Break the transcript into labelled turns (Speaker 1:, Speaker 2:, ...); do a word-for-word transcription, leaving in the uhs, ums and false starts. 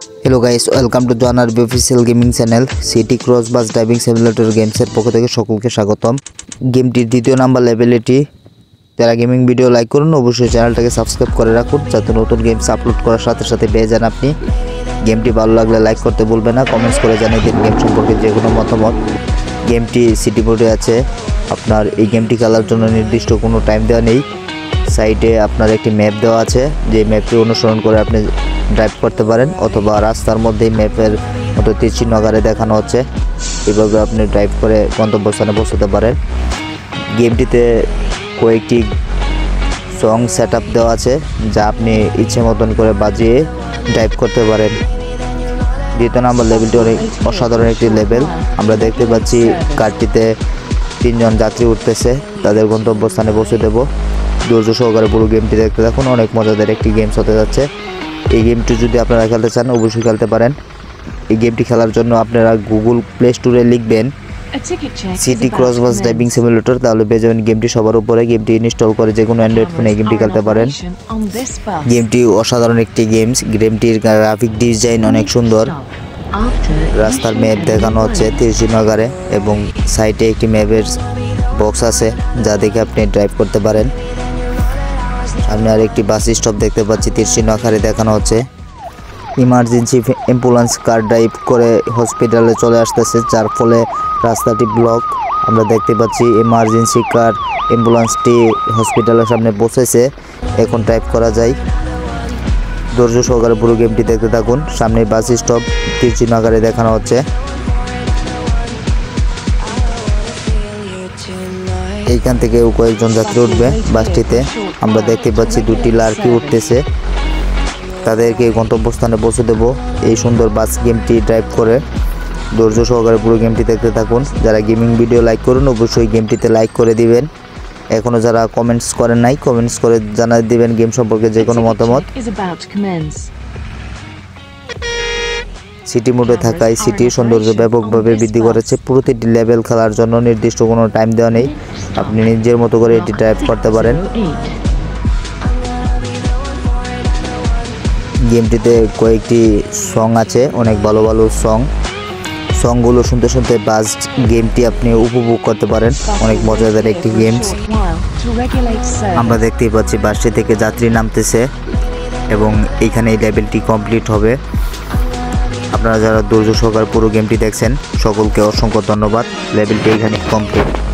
Speaker 1: Hello guys welcome to John RB official gaming channel city cross bus driving simulator गेम्सেर पक्ष থেকে সকলকে স্বাগতম। গেমটির দ্বিতীয় নাম্বার লেভেল এটি। যারা গেমিং ভিডিও লাইক করুন অবশ্যই চ্যানেলটাকে সাবস্ক্রাইব করে রাখুন যাতে নতুন গেমস আপলোড করার সাথে সাথে পেয়ে যান আপনি। গেমটি ভালো লাগলে লাইক করতে ভুলবেন না, কমেন্টস করে জানিয়ে দিন গেম সম্পর্কে যে কোনো মতামত। গেমটি সিটি মোডে আছে। আপনার এই গেমটি খেলার জন্য নির্দিষ্ট কোনো টাইম দেওয়া নেই। সাইডে আপনার একটি ম্যাপ দেওয়া আছে, যে ম্যাপটি অনুসরণ করে আপনি ড্রাইভ করতে পারেন, অথবা রাস্তার মধ্যেই ম্যাপের মতো তীর চিহ্ন আকারে দেখানো হচ্ছে, এভাবে আপনি ড্রাইভ করে গন্তব্যস্থানে পৌঁছতে পারেন। গেমটিতে কয়েকটি সং সেট আপ দেওয়া আছে যা আপনি ইচ্ছে মতন করে বাজিয়ে ড্রাইভ করতে পারেন। দ্বিতীয় নাম্বার লেভেলটি অনেক অসাধারণ একটি লেভেল। আমরা দেখতে পাচ্ছি কারটিতে তিনজন যাত্রী উঠতেছে, তাদের গন্তব্যস্থানে পৌঁছে দেব। ধৈর্য সহকারে পুরো গেমটি দেখতে থাকুন, অনেক মজাদার একটি গেমস হতে যাচ্ছে। এই গেমটি যদি আপনারা খেলতে চান অবশ্যই খেলতে পারেন। এই গেমটি খেলার জন্য আপনারা গুগল প্লে স্টোরে লিখবেন city cross bus driving simulator, তাহলে পেয়ে যাবেন গেমটি সবার উপরে। গেমটি ইনস্টল করে যে কোনো অ্যান্ড্রয়েড ফোনে গেমটি খেলতে পারেন। গেমটি অসাধারণ একটি গেমস। গেমটির গ্রাফিক ডিজাইন অনেক সুন্দর। রাস্তার ম্যাপ দেখানো হচ্ছে তীরচিহ্ন আকারে, এবং সাইডে একটি ম্যাপের বক্স আছে যা দেখে আপনি ড্রাইভ করতে পারেন। সামনে আর একটি বাস স্টপ দেখতে পাচ্ছি, তীরচিহ্ন আকারে দেখানো হচ্ছে। ইমার্জেন্সি অ্যাম্বুলেন্স কার ড্রাইভ করে হসপিটালে চলে আসতেছে, যার ফলে রাস্তাটি ব্লক। আমরা দেখতে পাচ্ছি ইমার্জেন্সি কার অ্যাম্বুলেন্সটি হসপিটালের সামনে পৌঁছেছে, এখন ড্রাইভ করা যায়। ধৈর্য সহকারে পুরো গেমটি দেখতে থাকুন। সামনে বাস স্টপ তীরচিহ্ন আকারে দেখানো হচ্ছে। এইখান থেকে কয়েকজন যাত্রী উঠবে বাসটিতে। আমরা দেখতে পাচ্ছি দুটি লাড়কি উঠতেছে, তাদেরকে গন্তব্যস্থানে পৌঁছে দেব এই সুন্দর বাস গেমটি ড্রাইভ করে। ধৈর্য সহকারে পুরো গেমটি দেখতে থাকুন। যারা গেমিং ভিডিও লাইক করুন অবশ্যই গেমটিতে লাইক করে দিবেন। এখনও যারা কমেন্টস করেন নাই কমেন্টস করে জানিয়ে দিবেন গেম সম্পর্কে যে কোনো মতামত। সিটি মোডে থাকায় সিটির সৌন্দর্য ব্যাপকভাবে বৃদ্ধি করেছে। প্রতিটি লেভেল খেলার জন্য নির্দিষ্ট কোনো টাইম দেওয়া নেই, আপনি নিজের মতো করে এটি ড্রাইভ করতে পারেন। গেমটিতে কয়েকটি সং আছে, অনেক ভালো ভালো সং। সংগুলো শুনতে শুনতে বাস গেমটি আপনি উপভোগ করতে পারেন। অনেক মজাদার একটি গেমস। আমরা দেখতেই পাচ্ছি বাসটি থেকে যাত্রী নামতেছে এবং এইখানে এই লেভেলটি কমপ্লিট হবে। আপনারা যারা ধৈর্য সহকারে পুরো গেমটি দেখছেন সকলকে অসংখ্য ধন্যবাদ। লেভেলটি এখানে কমপ্লিট।